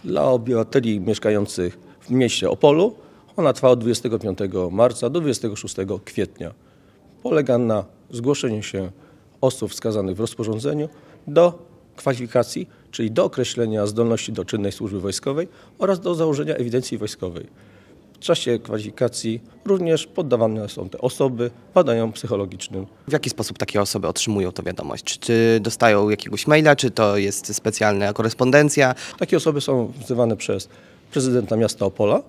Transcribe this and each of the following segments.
dla obywateli mieszkających w mieście Opolu. Ona trwa od 25 marca do 26 kwietnia. Polega na zgłoszeniu się osób wskazanych w rozporządzeniu do kwalifikacji, czyli do określenia zdolności do czynnej służby wojskowej oraz do założenia ewidencji wojskowej. W czasie kwalifikacji również poddawane są te osoby badaniom psychologicznym. W jaki sposób takie osoby otrzymują tę wiadomość? Czy dostają jakiegoś maila, czy to jest specjalna korespondencja? Takie osoby są wzywane przez prezydenta miasta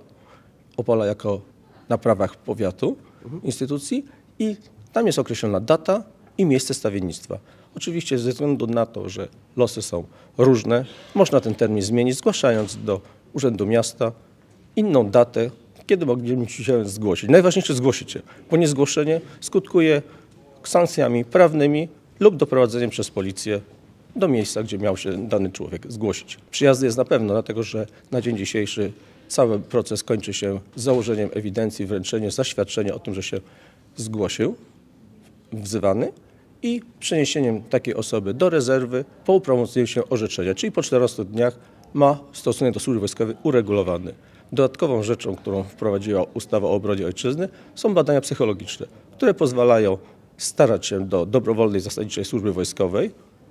Opola jako na prawach powiatu instytucji i tam jest określona data i miejsce stawiennictwa. Oczywiście ze względu na to, że losy są różne, można ten termin zmienić, zgłaszając do Urzędu Miasta inną datę, kiedy moglibyśmy się zgłosić. Najważniejsze zgłosić się, bo niezgłoszenie skutkuje sankcjami prawnymi lub doprowadzeniem przez policję do miejsca, gdzie miał się dany człowiek zgłosić. Przyjazdy jest na pewno, dlatego że na dzień dzisiejszy cały proces kończy się założeniem ewidencji, wręczeniem zaświadczenia o tym, że się zgłosił wzywany i przeniesieniem takiej osoby do rezerwy po uprawomocnieniu się orzeczenia, czyli po 14 dniach ma stosunek do służby wojskowej uregulowany. Dodatkową rzeczą, którą wprowadziła ustawa o obronie ojczyzny, są badania psychologiczne, które pozwalają starać się do dobrowolnej zasadniczej służby wojskowej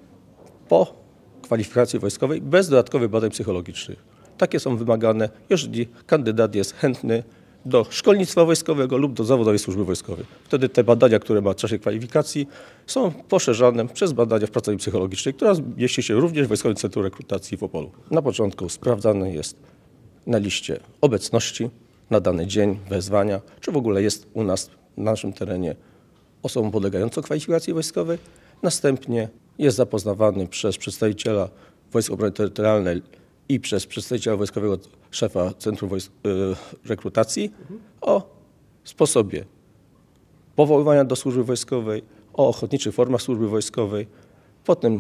po kwalifikacji wojskowej bez dodatkowych badań psychologicznych. Takie są wymagane, jeżeli kandydat jest chętny do szkolnictwa wojskowego lub do zawodowej służby wojskowej. Wtedy te badania, które ma w czasie kwalifikacji, są poszerzane przez badania w pracowni psychologicznej, która mieści się również w Wojskowym Centrum Rekrutacji w Opolu. Na początku sprawdzany jest na liście obecności na dany dzień wezwania, czy w ogóle jest u nas na naszym terenie osobą podlegającą kwalifikacji wojskowej. Następnie jest zapoznawany przez przedstawiciela Wojsk Obrony Terytorialnej i przez przedstawiciela wojskowego szefa Centrum Rekrutacji o sposobie powoływania do służby wojskowej, o ochotniczych formach służby wojskowej. Po tym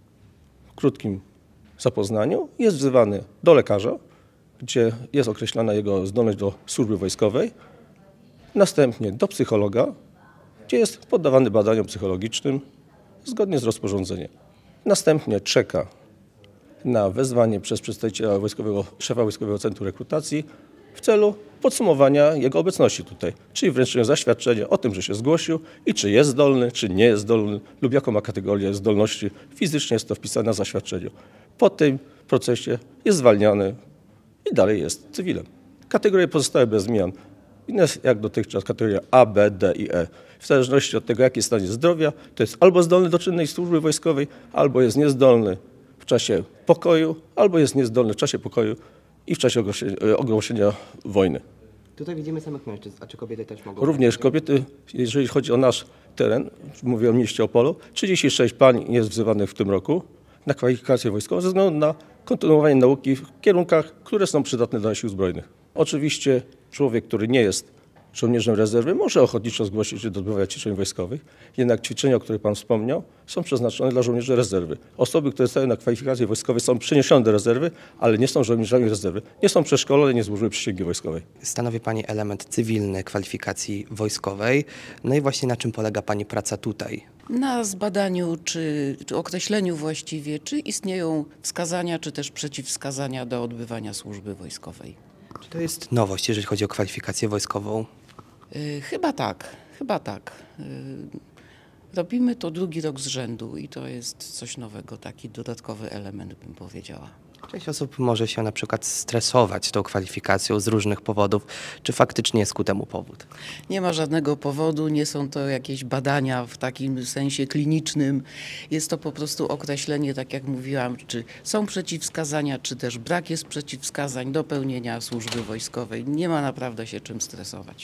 krótkim zapoznaniu jest wzywany do lekarza, gdzie jest określana jego zdolność do służby wojskowej, następnie do psychologa, gdzie jest poddawany badaniom psychologicznym zgodnie z rozporządzeniem. Następnie czeka na wezwanie przez przedstawiciela szefa Wojskowego Centrum Rekrutacji w celu podsumowania jego obecności tutaj, czyli wręczenia zaświadczenia o tym, że się zgłosił i czy jest zdolny, czy nie jest zdolny lub jaką ma kategorię zdolności. Fizycznie jest to wpisane na zaświadczeniu. Po tym procesie jest zwalniany i dalej jest cywilem. Kategorie pozostały bez zmian. Inne jak dotychczas kategoria A, B, D i E. W zależności od tego, jaki jest stan zdrowia, to jest albo zdolny do czynnej służby wojskowej, albo jest niezdolny w czasie pokoju, albo jest niezdolny w czasie pokoju i w czasie ogłoszenia wojny. Tutaj widzimy samych mężczyzn, a czy kobiety też mogą? Również kobiety, jeżeli chodzi o nasz teren, mówię o mieście Opolu, 36 pań jest wzywanych w tym roku na kwalifikację wojskową ze względu na kontynuowanie nauki w kierunkach, które są przydatne dla sił zbrojnych. Oczywiście człowiek, który nie jest żołnierzem rezerwy, może ochotniczo zgłosić się do odbywania ćwiczeń wojskowych, jednak ćwiczenia, o których Pan wspomniał, są przeznaczone dla żołnierzy rezerwy. Osoby, które stają na kwalifikacje wojskowej, są przeniesione do rezerwy, ale nie są żołnierzami rezerwy. Nie są przeszkolone, nie złożyły przysięgi wojskowej. Stanowi Pani element cywilny kwalifikacji wojskowej. No i właśnie na czym polega Pani praca tutaj? Na zbadaniu czy określeniu właściwie, czy istnieją wskazania, czy też przeciwwskazania do odbywania służby wojskowej. Czy to jest nowość, jeżeli chodzi o kwalifikację wojskową? Chyba tak. Robimy to drugi rok z rzędu i to jest coś nowego, taki dodatkowy element, bym powiedziała. Część osób może się na przykład stresować tą kwalifikacją z różnych powodów. Czy faktycznie jest ku temu powód? Nie ma żadnego powodu, nie są to jakieś badania w takim sensie klinicznym. Jest to po prostu określenie, tak jak mówiłam, czy są przeciwwskazania, czy też brak jest przeciwwskazań do pełnienia służby wojskowej. Nie ma naprawdę się czym stresować.